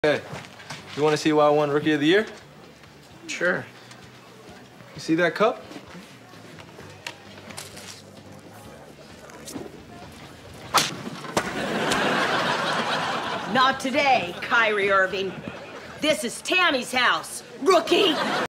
Hey, you want to see why I won Rookie of the Year? Sure. You see that cup? Not today, Kyrie Irving. This is Tammy's house, rookie!